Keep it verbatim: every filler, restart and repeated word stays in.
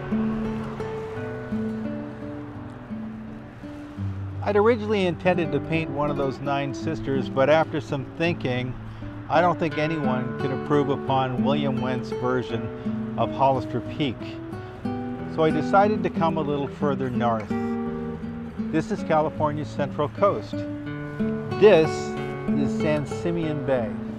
I'd originally intended to paint one of those nine sisters, but after some thinking, I don't think anyone can improve upon William Wendt's version of Hollister Peak. So I decided to come a little further north. This is California's Central Coast. This is San Simeon Bay.